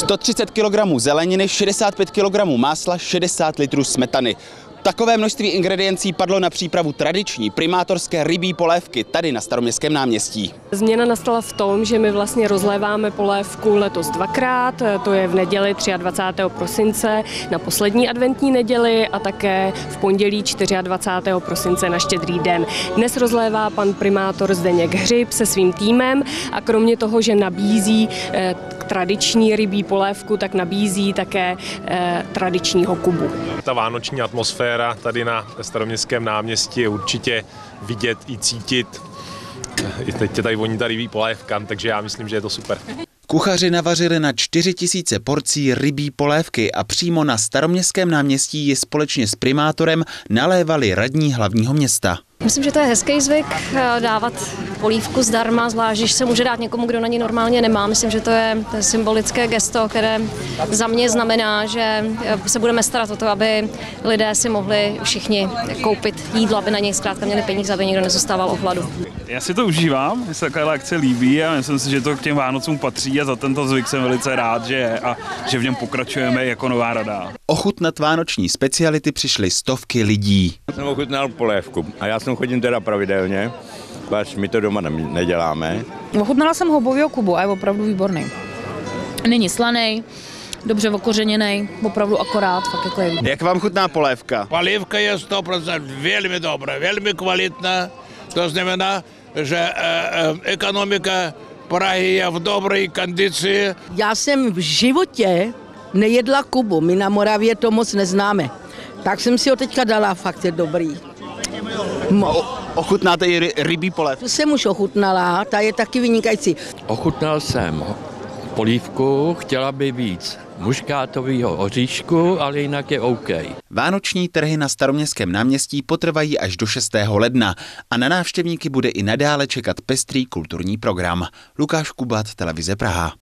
130 kg zeleniny, 65 kg másla, 60 litrů smetany. Takové množství ingrediencí padlo na přípravu tradiční primátorské rybí polévky tady na Staroměstském náměstí. Změna nastala v tom, že my vlastně rozléváme polévku letos dvakrát, to je v neděli 23. prosince na poslední adventní neděli a také v pondělí 24. prosince na Štědrý den. Dnes rozlévá pan primátor Zdeněk Hřib se svým týmem a kromě toho, že nabízí tradiční rybí polévku, tak nabízí také tradičního kubu. Ta vánoční atmosféra tady na Staroměstském náměstí je určitě vidět i cítit. I teď je tady voní ta rybí polévka, takže já myslím, že je to super. Kuchaři navařili na 4000 porcí rybí polévky a přímo na Staroměstském náměstí ji společně s primátorem nalévali radní hlavního města. Myslím, že to je hezký zvyk dávat polívku zdarma, zvlášť když se může dát někomu, kdo na ní normálně nemá. Myslím, že to je symbolické gesto, které za mě znamená, že se budeme starat o to, aby lidé si mohli všichni koupit jídlo, aby na něj zkrátka měli peníze, aby nikdo nezůstával o hladu. Já si to užívám, mně se taková akce líbí a myslím si, že to k těm Vánocům patří a za tento zvyk jsem velice rád, že v něm pokračujeme jako nová rada. Ochutnat vánoční speciality přišly stovky lidí. Já jsem ochutnal polévku a já jsem chodím teda pravidelně, až my to doma neděláme. Ochutnala jsem houbovýho kubu a je opravdu výborný. Není slanej, dobře okořeněný, opravdu akorát, fakt jako je. Jak vám chutná polévka? Polévka je 100% velmi dobrá, velmi kvalitná, to znamená, že ekonomika Prahy je v dobré kondici. Já jsem v životě nejedla kubu, my na Moravě to moc neznáme, tak jsem si ho teďka dala, fakt je dobrý. Ochutnáte i rybí polévku? Tu jsem už ochutnala, ta je taky vynikající. Ochutnal jsem polívku, chtěla by víc muškátového oříšku, ale jinak je OK. Vánoční trhy na Staroměstském náměstí potrvají až do 6. ledna a na návštěvníky bude i nadále čekat pestrý kulturní program. Lukáš Kubat, Televize Praha.